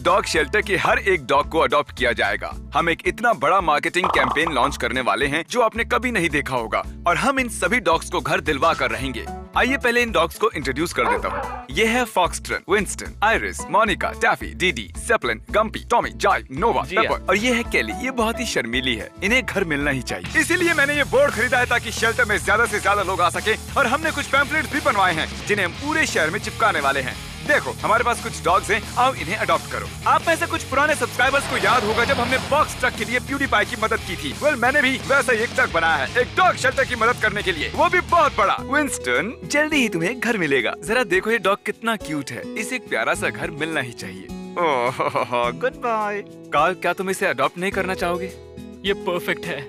Dog shelter के हर एक dog को अडॉप्ट किया जाएगा। हम एक इतना बड़ा मार्केटिंग कैंपेन लॉन्च करने वाले हैं जो आपने कभी नहीं देखा होगा, और हम इन सभी डॉग्स को घर दिलवा कर रहेंगे। आइए पहले इन डॉग्स को इंट्रोड्यूस कर देता हूँ। ये है Foxtrot, Winston, Iris, Monica, Taffy, DD, Zeppelin, Gumpy, Tommy, Jay, Nova, paper, और ये है केली। ये बहुत ही शर्मीली है, इन्हें घर मिलना ही चाहिए। इसीलिए मैंने ये बोर्ड खरीदा है ताकि शेल्टर में ज्यादा से ज्यादा लोग आ सके, और हमने कुछ पैम्फलेट्स भी बनवाए हैं जिन्हें हम पूरे शहर में चिपकाने वाले हैं। देखो, हमारे पास कुछ डॉग्स हैं, आओ इन्हें अडॉप्ट करो। आप में से कुछ पुराने सब्सक्राइबर्स को याद होगा जब हमने बॉक्स ट्रक के लिए प्यूडीपाई की मदद की थी। मैंने भी वैसा ही एक ट्रक बनाया है, एक डॉग शेल्टर की मदद करने के लिए, वो भी बहुत बड़ा। विंस्टन, जल्दी ही तुम्हें घर मिलेगा। जरा देखो ये डॉग कितना क्यूट है, इसे एक प्यारा सा घर मिलना ही चाहिए। ओह, गुड बाय। कार्ल, क्या तुम इसे अडॉप्ट नहीं करना चाहोगे? ये परफेक्ट है।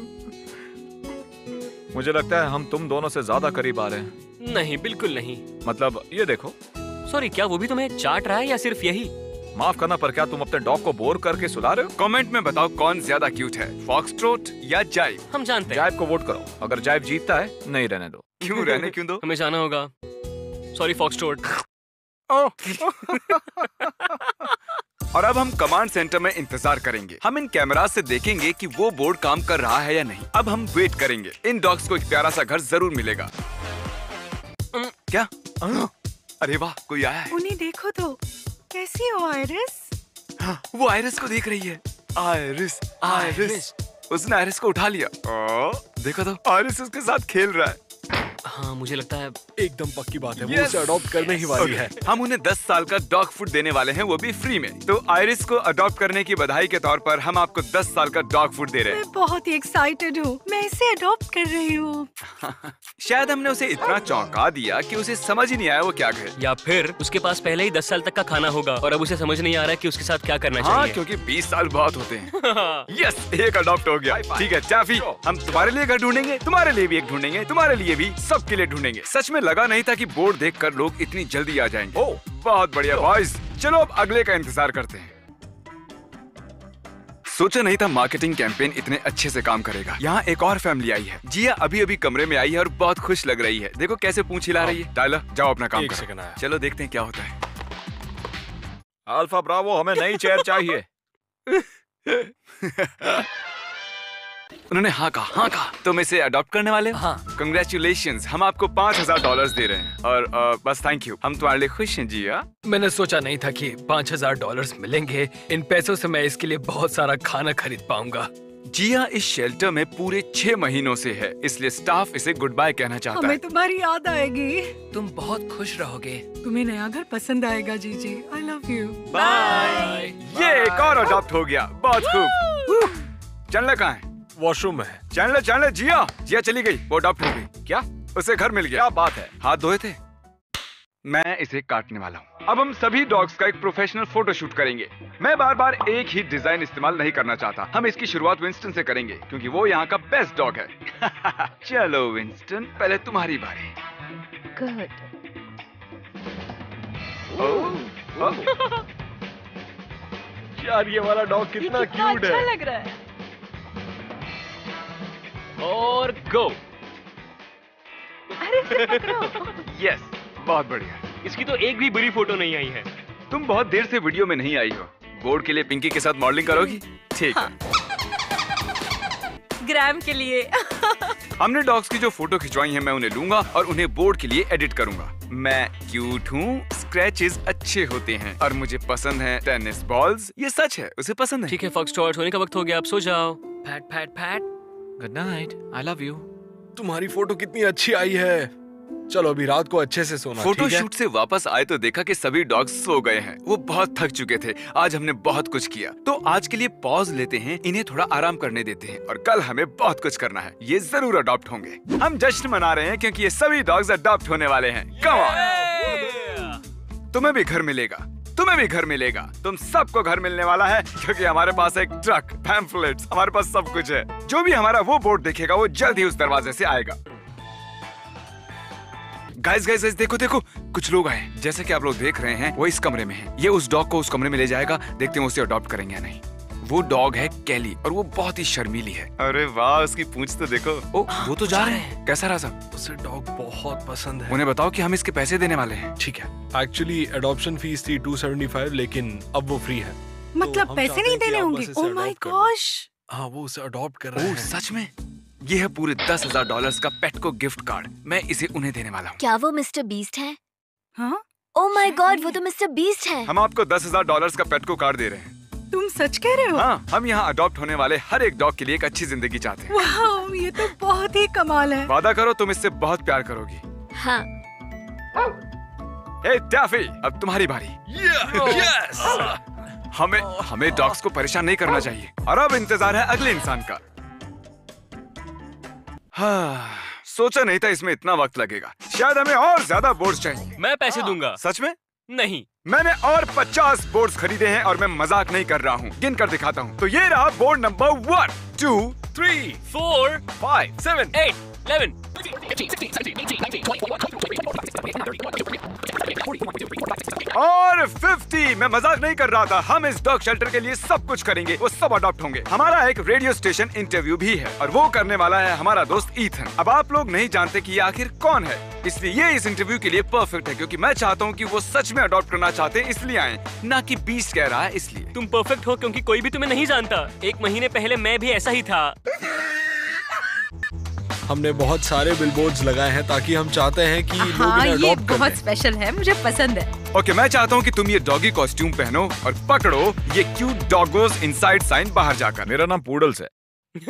मुझे लगता है हम तुम दोनों से ज्यादा करीब आ रहे हैं। नहीं, बिल्कुल नहीं। मतलब ये देखो। सॉरी, क्या वो भी तुम्हें चाट रहा है या सिर्फ यही? माफ करना, पर क्या तुम अपने डॉग को बोर करके सुला रहे हो? कमेंट में बताओ कौन ज्यादा क्यूट है, फॉक्सट्रोट या जाइव? हम जानते हैं। जाइव को वोट करो। अगर जाइव जीतता है, नहीं रहने दो। क्यों रहने क्यों दो? हमें जाना होगा। Sorry Foxtrot. और अब हम कमांड सेंटर में इंतजार करेंगे। हम इन कैमरास से देखेंगे कि वो बोर्ड काम कर रहा है या नहीं। अब हम वेट करेंगे। इन डॉग्स को एक प्यारा सा घर जरूर मिलेगा। क्या? अरे वाह, कोई आया है। उन्हें देखो तो, कैसी हो आयरिस? हाँ, वो आयरिस को देख रही है। Iris, iris. उसने आयरिस को उठा लिया। देखो तो, आयरिस उसके साथ खेल रहा है। हाँ, मुझे लगता है एकदम पक्की बात है, वो उसे अडॉप्ट करने ही वाली है। हम उन्हें 10 साल का डॉग फूड देने वाले हैं, वो भी फ्री में। तो आयरिस को अडॉप्ट करने की बधाई के तौर पर हम आपको 10 साल का डॉग फूड दे रहे हैं। मैं बहुत ही एक्साइटेड हूँ, मैं इसे अडॉप्ट कर रही हूँ। शायद हमने उसे इतना चौंका दिया कि उसे समझ ही नहीं आया वो क्या कहे। या फिर उसके पास पहले ही 10 साल तक का खाना होगा और अब उसे समझ नहीं आ रहा है कि उसके साथ क्या करना हाँ, चाहिए। क्योंकि 20 साल बहुत होते हैं। यस, एक अडॉप्ट हो गया। ठीक है टैफी, हम तुम्हारे लिए घर ढूंढेंगे, तुम्हारे लिए भी एक ढूंढेंगे, तुम्हारे लिए भी, सबके लिए ढूंढेंगे। सच में लगा नहीं था कि बोर्ड देखकर लोग इतनी जल्दी आ जाएंगे। ओह, बहुत बढ़िया बॉयज। चलो अब अगले का इंतजार करते हैं। सोचा नहीं था मार्केटिंग कैंपेन इतने अच्छे से काम करेगा। यहाँ एक और फैमिली आई है। जिया अभी अभी कमरे में आई है और बहुत खुश लग रही है। देखो कैसे पूंछ हिला रही है। टाइलर, जाओ अपना काम करो। चलो देखते हैं क्या होता है। अल्फा ब्रावो, हमें नई चेयर चाहिए। उन्होंने हाँ कहा, हाँ कहा। तुम इसे अडॉप्ट करने वाले हो? हाँ। कंग्रेचुलेशंस, हम आपको $5000 दे रहे हैं। और बस थैंक यू, हम तुम्हारे लिए खुश हैं जिया। मैंने सोचा नहीं था कि $5000 मिलेंगे। इन पैसों से मैं इसके लिए बहुत सारा खाना खरीद पाऊंगा। जिया इस शेल्टर में पूरे 6 महीनों से है, इसलिए स्टाफ इसे गुड बाय कहना चाहता हमें है। तुम्हारी याद आएगी। तुम बहुत खुश रहोगे। तुम्हें नया घर पसंद आएगा Gigi. I love you. Bye. ये एक और अडॉप्ट हो गया, बहुत खूब। चैंडलर कहाँ है? वॉशरूम में है। चैंडलर, जिया चली गई, वो अडॉप्ट हो गई। क्या? उसे घर मिल गया। क्या बात है? हाथ धोए थे। मैं इसे काटने वाला हूँ। अब हम सभी डॉग्स का एक प्रोफेशनल फोटो शूट करेंगे। मैं बार बार एक ही डिजाइन इस्तेमाल नहीं करना चाहता। हम इसकी शुरुआत विंस्टन से करेंगे क्योंकि वो यहाँ का बेस्ट डॉग है। चलो विंस्टन, पहले तुम्हारी बारी। गुड। यार ये वाला डॉग कितना क्यूट अच्छा है। लग रहा है। और गो। अरे इसे पकड़ो। यस, बहुत बढ़िया। इसकी तो एक भी बुरी फोटो नहीं आई है। तुम बहुत देर से वीडियो में नहीं आई हो। बोर्ड के लिए पिंकी के साथ मॉडलिंग करोगी? ठीक है। ग्राम के लिए। हमने डॉग्स की जो फोटो खिंचवाई है मैं उन्हें लूंगा और उन्हें बोर्ड के लिए एडिट करूंगा। मैं क्यूट हूँ, स्क्रैचेस अच्छे होते हैं और मुझे पसंद है टेनिस बॉल्स। ये सच है, उसे पसंद है। ठीक है फॉक्सट्रॉट, सोने का वक्त हो गया, अब सो जाओ। Fat fat fat. Good night, I love you. तुम्हारी फोटो कितनी अच्छी आई है। चलो अभी रात को अच्छे से सोना। फोटो ठीक है? शूट से वापस आए तो देखा कि सभी डॉग्स सो गए हैं। वो बहुत थक चुके थे। आज हमने बहुत कुछ किया, तो आज के लिए पॉज लेते हैं, इन्हें थोड़ा आराम करने देते हैं और कल हमें बहुत कुछ करना है। ये जरूर अडॉप्ट होंगे। हम जश्न मना रहे हैं क्योंकि ये सभी डॉग्स अडॉप्ट होने वाले हैं। Come on. तुम्हें भी घर मिलेगा, तुम्हें भी घर मिलेगा। तुम सबको घर मिलने वाला है क्योंकि हमारे पास एक ट्रक, पैम्फलेट्स, हमारे पास सब कुछ है। जो भी हमारा वो बोर्ड देखेगा वो जल्द ही उस दरवाजे से आएगा। गाइस देखो देखो, कुछ लोग आए। जैसे कि आप लोग देख रहे हैं वो इस कमरे में है। ये उस डॉग को उस कमरे में ले जाएगा। देखते हैं उसे अडॉप्ट करेंगे या नहीं। वो डॉग है कैली और वो बहुत ही शर्मीली है। अरे वाह, उसकी पूंछ तो देखो। ओ, वो तो जा रहे हैं। कैसा रहा सब? उसे डॉग बहुत पसंद है। उन्हें बताओ कि हम इसके पैसे देने वाले हैं। ठीक है। एक्चुअली एडॉप्शन फीस थी 275, लेकिन अब वो फ्री है। मतलब हम पैसे चाहते नहीं हैं कि देने आप होंगे? बस इसे ओह माय adopt कर लो। गॉश। हाँ, वो उसे अडॉप्ट कर रहे ओह, हैं। सच में? ये है पूरे $10,000 का पेट को गिफ्ट कार्ड। मैं इसे उन्हें देने वाला हूँ। क्या वो मिस्टर बीस्ट है? हाँ, ओह माय गॉड, वो तो मिस्टर बीस्ट है। हम आपको $10,000 का पेट को कार्ड दे रहे हैं। तुम सच कह रहे हो? हाँ, हम यहाँ अडॉप्ट होने वाले हर एक डॉग के लिए एक अच्छी जिंदगी चाहते हैं। वाह, ये तो बहुत ही कमाल है। वादा करो तुम इससे बहुत प्यार करोगी। हाँ। हे टैफी, अब तुम्हारी बारी। यस। हमें डॉग्स को परेशान नहीं करना चाहिए। और अब इंतजार है अगले इंसान का। हाँ, सोचा नहीं था इसमें इतना वक्त लगेगा। शायद हमें और ज्यादा बोर्ड्स चाहिए। मैं पैसे दूंगा। सच में? नहीं। मैंने और 50 बोर्ड्स खरीदे हैं और मैं मजाक नहीं कर रहा हूँ। गिन कर दिखाता हूँ। तो ये रहा बोर्ड नंबर 1, 2, 3, 4, 5, 7, 8, 11। और 50। मैं मजाक नहीं कर रहा था। हम इस डॉग शेल्टर के लिए सब कुछ करेंगे। वो सब अडॉप्ट होंगे। हमारा एक रेडियो स्टेशन इंटरव्यू भी है और वो करने वाला है हमारा दोस्त ईथन। अब आप लोग नहीं जानते कि ये आखिर कौन है, इसलिए ये इस इंटरव्यू के लिए परफेक्ट है, क्योंकि मैं चाहता हूँ कि वो सच में अडॉप्ट करना चाहते हैं इसलिए आए, ना कि बीस्ट कह रहा है इसलिए। तुम परफेक्ट हो क्योंकि कोई भी तुम्हें नहीं जानता। 1 महीने पहले मैं भी ऐसा ही था। हमने बहुत सारे बिलबोर्ड्स लगाए हैं ताकि हम चाहते हैं कि लोग हाँ, इन्हें ये अडॉप्ट कर बहुत लें। स्पेशल है, मुझे पसंद है। ओके, मैं चाहता हूँ कि तुम ये डॉगी कॉस्ट्यूम पहनो और पकड़ो ये क्यूट डॉगोज इनसाइड साइन बाहर जाकर। मेरा नाम पूडल्स है।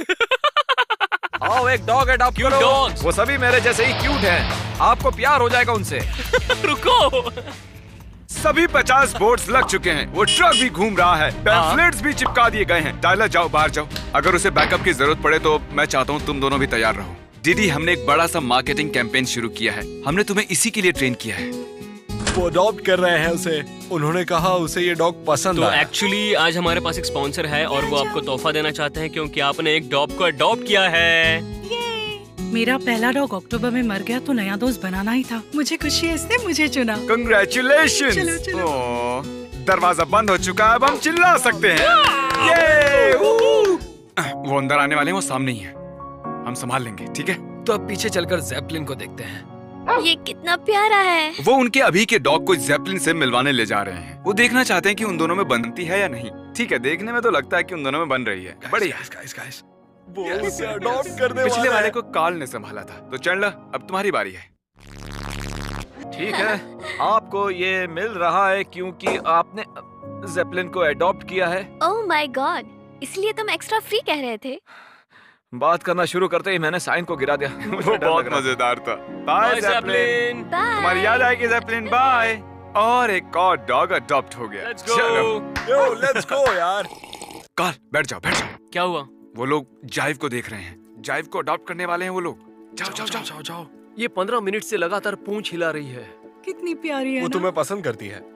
आओ एक डॉग अडॉप्ट Cute करो। dogs। वो सभी मेरे जैसे ही क्यूट हैं। आपको प्यार हो जाएगा उनसे। रुको। सभी 50 बोर्ड्स लग चुके हैं। वो ट्रक भी घूम रहा है। पैम्फलेट्स भी चिपका दिए गए हैं। टाइलर जाओ, बाहर जाओ। अगर उसे बैकअप की जरूरत पड़े तो मैं चाहता हूँ तुम दोनों भी तैयार रहो। दीदी, हमने एक बड़ा सा मार्केटिंग कैंपेन शुरू किया है। हमने तुम्हें इसी के लिए ट्रेन किया है। वो अडॉप्ट कर रहे हैं उसे। उन्होंने कहा उसे ये डॉग पसंद तो आया। एक्चुअली आज हमारे पास एक स्पॉन्सर है और वो आपको तोहफा देना चाहते हैं क्योंकि आपने एक डॉग को अडॉप्ट किया है। मेरा पहला डॉग अक्टूबर में मर गया तो नया दोस्त बनाना ही था। मुझे खुशी है इसने मुझे चुना। कंग्रेचुलेशन। चलो, चलो। दरवाजा बंद हो चुका है, अब हम चिल्ला सकते हैं। ये वो अंदर आने वाले हैं, वो सामने ही है। हम संभाल लेंगे, ठीक है? तो अब पीछे चलकर ज़ेपलिन को देखते हैं। ये कितना प्यारा है। वो उनके अभी के डॉग को ज़ेपलिन से मिलवाने ले जा रहे हैं। वो देखना चाहते हैं कि उन दोनों में बनती है या नहीं। ठीक है, देखने में तो लगता है कि उन दोनों में बन रही है। बढ़िया। गाइस, वो उसे अडॉप्ट करने पिछले वाला वाले है। को कार्ल ने संभाला था। तो चैंडलर, अब तुम्हारी बारी है। ठीक है, आपको ये मिल रहा है क्योंकि आपने ज़ेपलिन को अडॉप्ट किया है। ओह माय गॉड, इसलिए तुम एक्स्ट्रा फ्री कह रहे थे। बात करना शुरू करते ही मैंने साइन को गिरा दिया। मुझे वो डर बहुत लग रहा था। मजेदार था। Bye Zeppelin. ज़ेपलिन। तुम्हारी याद आएगी ज़ेपलिन। बाय। और एक और डॉग अडॉप्ट हो गया। लेट्स चलो। गो। यो, लेट्स गो यार। कार्ल, बैठ जाओ, बैठ जाओ। क्या हुआ? वो लोग जाइव को देख रहे हैं। जाइव को अडॉप्ट करने वाले हैं वो लोग। जाओ जाओ जाओ। जाओ जाओ। ये 15 मिनट से लगातार पूंछ हिला रही है। कितनी प्यारी है वो ना? तुम्हें पसंद करती है।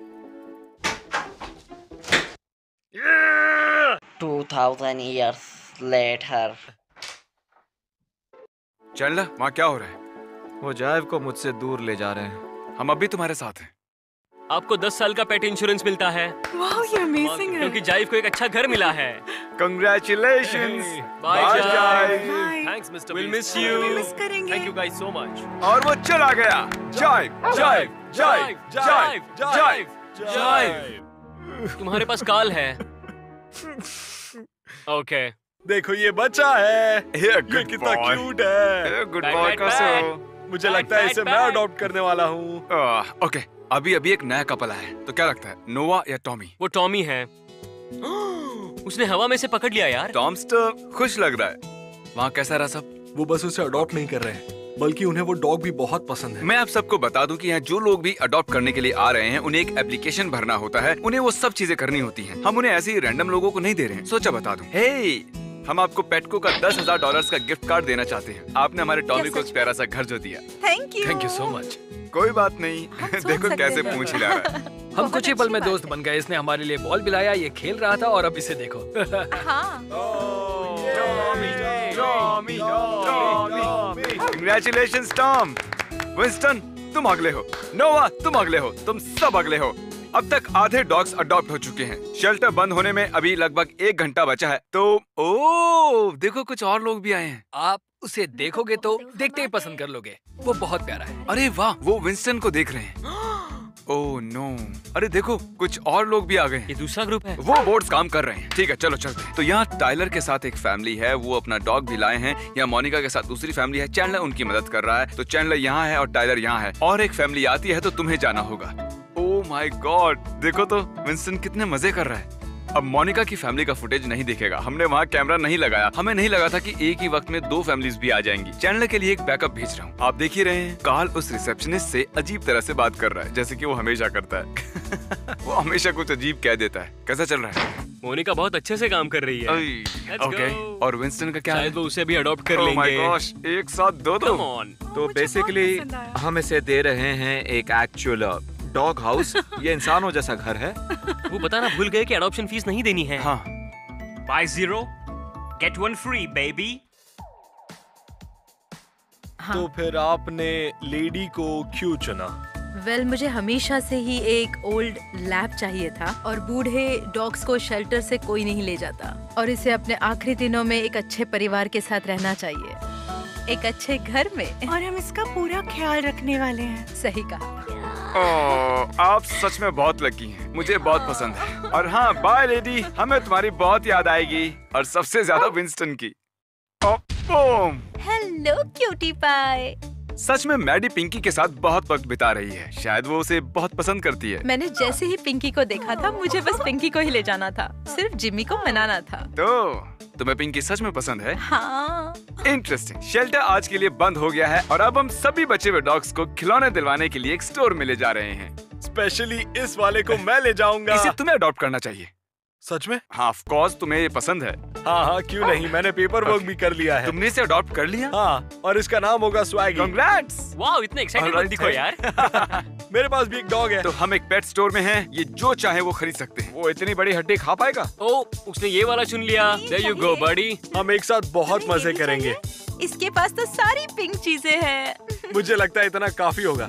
2000 years later. चैंडलर, वहाँ क्या हो रहा है? वो जाइव को मुझसे दूर ले जा रहे हैं। हम अभी तुम्हारे साथ हैं। आपको 10 साल का पेट इंश्योरेंस मिलता है वाह, ये अमेजिंग है। क्योंकि जाइव को एक अच्छा घर मिला है। Congratulations. Bye, Bye, Jive. Bye. Thanks mister We'll miss We you. miss करेंगे। Thank you guys so much. और वो चला गया। जाइव, जाइव, जाइव, जाइव, जाइव, जाइव। तुम्हारे पास कॉल है। ओके। देखो ये बच्चा है। ये ये good कितना boy. क्यूट है। गुड Back, बॉय back, कसो। मुझे Back, लगता है back, इसे मैं back. अडॉप्ट करने वाला हूँ। ओके, अभी एक नया कपल आया है। तो क्या लगता है, नोवा या टॉमी? वो टॉमी है। उसने हवा में से पकड़ लिया यार। टॉमस्टर खुश लग रहा है। वहाँ कैसा रहा सब? वो बस उसे अडॉप्ट नहीं कर रहे हैं, बल्कि उन्हें वो डॉग भी बहुत पसंद है। मैं आप सबको बता दूं कि यहाँ जो लोग भी अडॉप्ट करने के लिए आ रहे हैं, उन्हें एक एप्लीकेशन भरना होता है। उन्हें वो सब चीजें करनी होती हैं। हम उन्हें ऐसे ही रैंडम लोगों को नहीं दे रहे हैं। सोचा बता दूं। हे, हम आपको पेटको का $10,000 का गिफ्ट कार्ड देना चाहते हैं। आपने हमारे टॉमी को एक प्यारा सा घर जो दिया। Thank you. Thank you so much. कोई बात नहीं। सोच देखो सकते कैसे हैं। पूंछ हिला रहा है। हम बहुत कुछ ही पल अच्छी में बात दोस्त बन गए। इसने हमारे लिए बॉल पिलाया, ये खेल रहा था और अब इसे देखो। हाँ। Congratulations, Tom. विंस्टन, तुम अगले हो। नोवा, तुम अगले हो। तुम सब अगले हो। अब तक आधे डॉग्स अडॉप्ट हो चुके हैं। शेल्टर बंद होने में अभी लगभग 1 घंटा बचा है। तो ओह, देखो कुछ और लोग भी आए हैं। आप उसे देखोगे तो देखते ही पसंद कर लोगे। वो बहुत प्यारा है। अरे वाह, वो विंस्टन को देख रहे हैं। ओह नो, अरे देखो कुछ और लोग भी आ गए हैं। ये दूसरा ग्रुप है। वो बोर्ड्स काम कर रहे हैं। ठीक है चलो चलते हैं। तो यहाँ टाइलर के साथ एक फैमिली है, वो अपना डॉग भी लाए हैं। यहाँ मोनिका के साथ दूसरी फैमिली है, चैंडलर उनकी मदद कर रहा है। तो चैंडलर यहाँ है और टाइलर यहाँ है। और एक फैमिली आती है तो तुम्हें जाना होगा। ओह माय गॉड, देखो तो विंस्टन कितने मजे कर रहा है। अब मोनिका की फैमिली का फुटेज नहीं दिखेगा, हमने वहाँ कैमरा नहीं लगाया। हमें नहीं लगा था कि एक ही वक्त में 2 फैमिलीज भी आ जाएंगी। चैनल के लिए एक बैकअप भेज रहा हूँ, आप देख ही रहे हैं। कार्ल उस रिसेप्शनिस्ट से अजीब तरह से बात कर रहा है, जैसे कि वो हमेशा करता है। वो हमेशा कुछ अजीब कह देता है। कैसा चल रहा है? मोनिका बहुत अच्छे से काम कर रही है। Let's okay, go. और विंस्टन का क्या है? शायद वो उसे भी अडॉप्ट कर Oh my लेंगे। gosh, एक साथ 2 Come on. तो मुझे बेसिकली बहुत पसंद आया। हम इसे दे रहे हैं एक एक्चुअल डॉग हाउस। ये इंसानों जैसा घर है। वो बताना भूल गए कि अडॉप्शन फीस नहीं देनी है। हाँ, Buy 0, get 1 free, baby. तो फिर आपने लेडी को क्यों चुना? वेल मुझे हमेशा से ही एक ओल्ड लैब चाहिए था और बूढ़े डॉग्स को शेल्टर से कोई नहीं ले जाता और इसे अपने आखिरी दिनों में एक अच्छे परिवार के साथ रहना चाहिए, एक अच्छे घर में। और हम इसका पूरा ख्याल रखने वाले हैं। सही कहा। ओह, आप सच में बहुत लकी हैं। मुझे बहुत पसंद है। और हाँ, बाय लेडी, हमें तुम्हारी बहुत याद आएगी और सबसे ज्यादा विंस्टन की। बूम। Hello cutie pie. सच में मैडी पिंकी के साथ बहुत वक्त बिता रही है। शायद वो उसे बहुत पसंद करती है। मैंने जैसे ही पिंकी को देखा था मुझे बस पिंकी को ही ले जाना था, सिर्फ जिमी को मनाना था। तो तुम्हें पिंकी सच में पसंद है? हाँ। इंटरेस्टिंग। शेल्टर आज के लिए बंद हो गया है और अब हम सभी बचे हुए डॉग्स को खिलौने दिलवाने के लिए एक स्टोर में ले जा रहे हैं। स्पेशली इस वाले को मैं ले जाऊंगा। इसे तुम्हें अडॉप्ट करना चाहिए। सच में? हाँ, ऑफ कोर्स, तुम्हें ये पसंद है। हाँ हाँ, क्यों नहीं, मैंने पेपर वर्क भी कर लिया है। तुमने इसे अडॉप्ट कर लिया? हाँ, और इसका नाम होगा स्वैगी। कांग्रेट्स। वाओ, इतने एक्साइटेड मत दिखो यार। मेरे पास भी एक डॉग है। तो हम एक पेट स्टोर में हैं, ये जो चाहे वो खरीद सकते हैं। वो इतनी बड़ी हड्डी खा पाएगा? ओ, उसने ये वाला चुन लिया। There you go, buddy. हम एक साथ बहुत मजे करेंगे। इसके पास तो सारी पिंक चीजें हैं। मुझे लगता है इतना काफी होगा।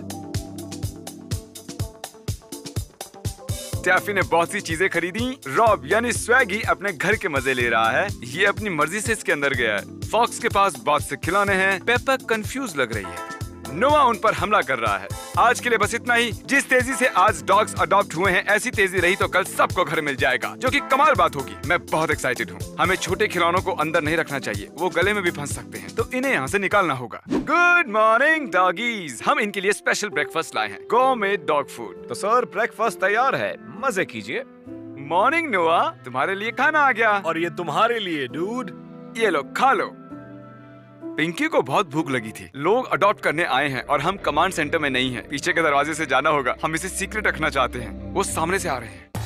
टैफी ने बहुत सी चीजें खरीदी। रॉब यानी स्वैगी अपने घर के मजे ले रहा है। ये अपनी मर्जी से इसके अंदर गया है। फॉक्स के पास बहुत से खिलौने हैं। पेपर कंफ्यूज लग रही है। नोआ उन पर हमला कर रहा है। आज के लिए बस इतना ही। जिस तेजी से आज डॉग्स अडॉप्ट हुए हैं, ऐसी तेजी रही तो कल सबको घर मिल जाएगा, जो कि कमाल बात होगी। मैं बहुत एक्साइटेड हूँ। हमें छोटे खिलौनों को अंदर नहीं रखना चाहिए, वो गले में भी फंस सकते हैं, तो इन्हें यहाँ से निकालना होगा। गुड मॉर्निंग डॉगीज, हम इनके लिए स्पेशल ब्रेकफास्ट लाए हैं, गोरमेट डॉग फूड। तो सर ब्रेकफास्ट तैयार है, मजे कीजिए। मॉर्निंग नोआ, तुम्हारे लिए खाना आ गया। और ये तुम्हारे लिए डूड। ये लो, खा लो। पिंकी को बहुत भूख लगी थी। लोग अडॉप्ट करने आए हैं और हम कमांड सेंटर में नहीं हैं। पीछे के दरवाजे से जाना होगा। हम इसे सीक्रेट रखना चाहते हैं। वो सामने से आ रहे हैं।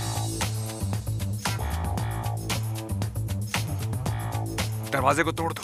दरवाजे को तोड़ दो।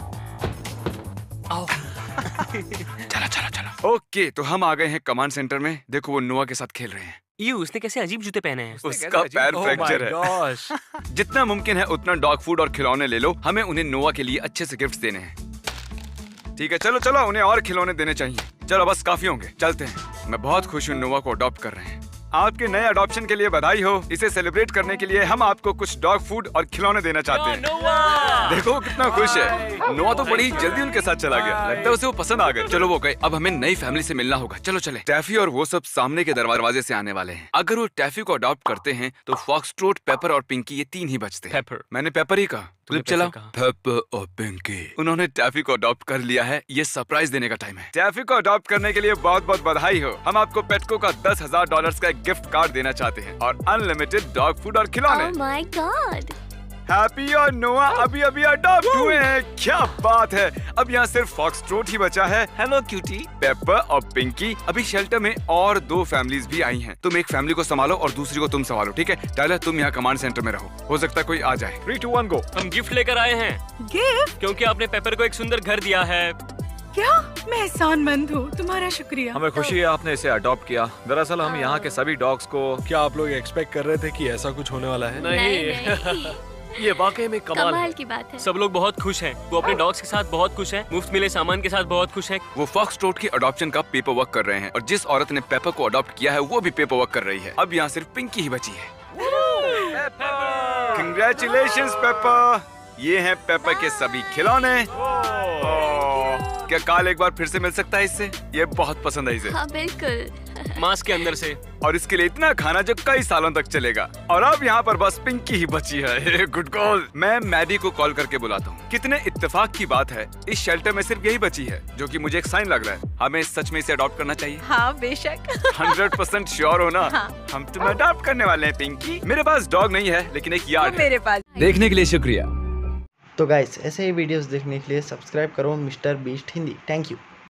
आओ। चला चला चला। ओके, तो हम आ गए हैं कमांड सेंटर में। देखो वो नोआ के साथ खेल रहे हैं। ये उसने कैसे अजीब जूते पहने हैं? उसका पैर फ्रैक्चर है। गॉश। जितना मुमकिन है उतना डॉग फूड और खिलौने ले लो। हमें उन्हें नोआ के लिए अच्छे से गिफ्ट देने हैं। ठीक है, चलो चलो, उन्हें और खिलौने देने चाहिए। चलो बस काफी होंगे, चलते हैं। मैं बहुत खुश हूँ नोआ को अडॉप्ट कर रहे हैं। आपके नए अडॉप्शन के लिए बधाई हो। इसे सेलिब्रेट करने के लिए हम आपको कुछ डॉग फूड और खिलौने देना चाहते हैं। देखो वो कितना खुश है। नोआ तो बड़ी जल्दी उनके साथ चला गया। लगता है उसे वो पसंद आ गए। चलो वो गए, अब हमें नई फैमिली से मिलना होगा। चलो चले। टैफी और वो सब सामने के दरवाजे से आने वाले हैं। अगर वो टैफी को अडॉप्ट करते हैं तो फॉक्सट्रोट, पेपर और पिंकी, ये 3 ही बचते हैं। पेपर। मैंने पेपर ही कहा। क्लिप चलाओ। पेपर और पिंकी। उन्होंने टैफी को अडॉप्ट कर लिया है। ये सरप्राइज देने का टाइम है। टैफी को अडॉप्ट करने के लिए बहुत बहुत बधाई हो। हम आपको पेटको का $10,000 का एक गिफ्ट कार्ड देना चाहते हैं और अनलिमिटेड डॉग फूड और खिलौने। Oh my God. हैप्पी और नोआ अभी अभी अडॉप्ट हुए हैं। क्या बात है। अब यहाँ सिर्फ फॉक्सट्रोट ही बचा है। Hello cutie. पेपर और पिंकी। अभी शेल्टर में और 2 फैमिलीज भी आई हैं। तुम एक फैमिली को संभालो और दूसरी को तुम संभालो, ठीक है? टाइलर, तुम यहाँ कमांड सेंटर में रहो। हो सकता है कोई आ जाए। 3, 2, 1 गो। हम गिफ्ट लेकर आए हैं। गिफ्ट? क्योंकि आपने पेपर को एक सुंदर घर दिया है। क्या? मैं एहसानमंद हूँ। तुम्हारा शुक्रिया। हमें खुशी है आपने इसे अडॉप्ट किया। दरअसल हम यहाँ के सभी डॉग्स को। क्या आप लोग एक्सपेक्ट कर रहे थे कि ऐसा कुछ होने वाला है? नहीं। ये वाकई में कमाल कमाल है। की बात है। सब लोग बहुत खुश हैं। वो अपने डॉग्स के साथ बहुत खुश हैं। मुफ्त मिले सामान के साथ बहुत खुश हैं। वो फॉक्सट्रोट की अडॉप्शन का पेपर वर्क कर रहे हैं और जिस औरत ने पेपर को अडॉप्ट किया है वो भी पेपर वर्क कर रही है। अब यहाँ सिर्फ पिंकी ही बची है। Congratulations Pepper. ये हैं पेपर के सभी खिलौने। क्या काल एक बार फिर से मिल सकता है इससे? ये बहुत पसंद है इसे। हाँ बिल्कुल। मास्क के अंदर से। और इसके लिए इतना खाना जो कई सालों तक चलेगा। और अब यहाँ पर बस पिंकी ही बची है। Good call. मैं मैडी को कॉल करके बुलाता हूँ। कितने इत्तेफाक की बात है, इस शेल्टर में सिर्फ यही बची है, जो कि मुझे एक साइन लग रहा है। हमें सच में इसे अडॉप्ट करना चाहिए। हाँ बेशक। 100% श्योर हो ना? हाँ। हम तुम्हें अडॉप्ट करने वाले हैं पिंकी। मेरे पास डॉग नहीं है लेकिन एक यार्ड है। मेरे पास। देखने के लिए शुक्रिया। तो गाइस ऐसे ही वीडियोस देखने के लिए सब्सक्राइब करो mister Beast Hindi. Thank you.